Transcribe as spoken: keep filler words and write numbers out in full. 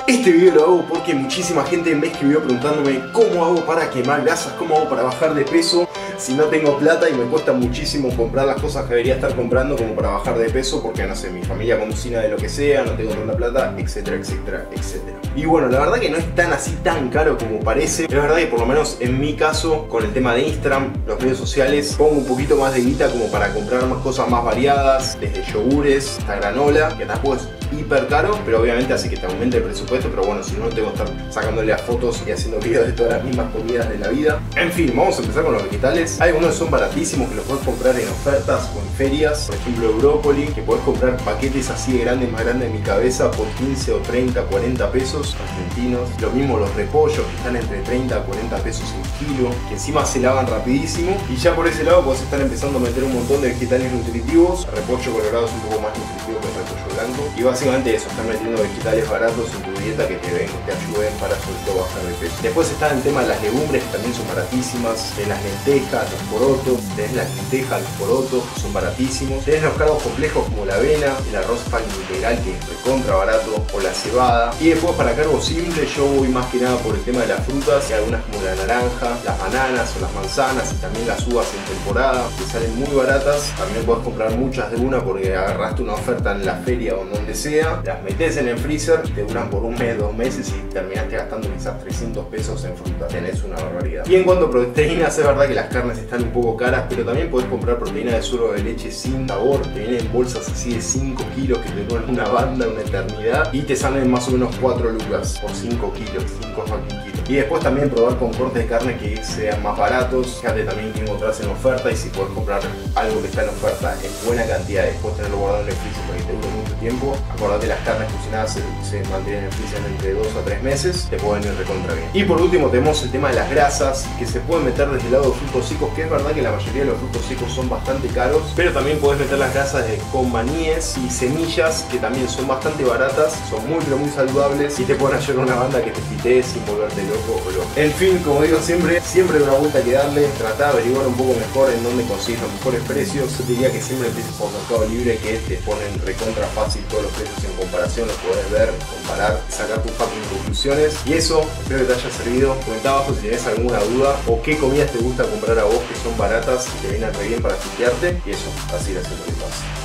Este video lo hago porque muchísima gente me escribió preguntándome cómo hago para quemar grasas, cómo hago para bajar de peso si no tengo plata y me cuesta muchísimo comprar las cosas que debería estar comprando como para bajar de peso porque no sé, mi familia cocina de lo que sea, no tengo tanta plata, etcétera, etcétera, etcétera. Y bueno, la verdad que no es tan así tan caro como parece. Es verdad que por lo menos en mi caso, con el tema de Instagram, los medios sociales, pongo un poquito más de guita como para comprar más cosas más variadas, desde yogures hasta granola, que tampoco es hiper caro, pero obviamente hace que te aumente el presupuesto. Pero bueno, si no, tengo que estar sacándole las fotos y haciendo videos de todas las mismas comidas de la vida. En fin, vamos a empezar con los vegetales. Hay algunos que son baratísimos, que los puedes comprar en ofertas o en ferias. Por ejemplo, el brócoli, que puedes comprar paquetes así de grandes, más grandes de mi cabeza, por quince o treinta, cuarenta pesos argentinos. Lo mismo los repollos, que están entre treinta a cuarenta pesos el kilo, que encima se lavan rapidísimo. Y ya por ese lado podés estar empezando a meter un montón de vegetales nutritivos. El repollo colorado es un poco más nutritivo que el repollo blanco. Y básicamente eso, estar metiendo vegetales baratos en tu dieta que te, ven, te ayuden para sobre todo bajar de peso. Después está el tema de las legumbres, que también son baratísimas. De las lentejas, los porotos, tenés las lentejas, los porotos, que son baratísimos. Tenés los cargos complejos como la avena, el arroz pan integral, que es recontra barato, o la cebada. Y después para cargos simples yo voy más que nada por el tema de las frutas, y algunas como la naranja, las bananas o las manzanas, y también las uvas en temporada, que salen muy baratas. También podés comprar muchas de una porque agarraste una oferta en la feria o donde sea, las metés en el freezer, te duran por un mes, dos meses y terminaste gastando quizás trescientos pesos en fruta. Tenés una barbaridad. Y en cuanto a proteínas, es verdad que las carnes están un poco caras, pero también podés comprar proteína de suero de leche sin sabor, que vienen en bolsas así de cinco kilos que te duran una banda, una eternidad, y te salen más o menos cuatro lucas por cinco kilos, cinco fucking kilos. Y después también probar con cortes de carne que sean más baratos. Fíjate también que encontrás en oferta, y si podés comprar algo que está en oferta en buena cantidad y después tenerlo guardado en el freezer para que te dure mucho tiempo. Acordate, las carnes cocinadas se, se mantienen en el freezer entre dos a tres meses, te pueden ir recontra bien. Y por último tenemos el tema de las grasas, que se pueden meter desde el lado de frutos secos, que es verdad que la mayoría de los frutos secos son bastante caros, pero también podés meter las grasas de, con maníes y semillas, que también son bastante baratas, son muy pero muy saludables y te pueden ayudar a una banda que te pitees sin volverte loco o loco. En fin, como digo siempre, siempre hay una vuelta que darle. Tratá de averiguar un poco mejor en dónde consigues los mejores precios. Yo te diría que siempre empieces por Mercado Libre, que te ponen recontra fácil todos los precios en comparación, los podés ver, comparar, sacar tus fucking conclusiones. Y eso, espero que te haya servido. Comenta abajo si tenés alguna duda o qué comidas te gusta comprar a vos que son baratas y te vienen re bien para sitiarte. Y eso, así ir haciendo el paso.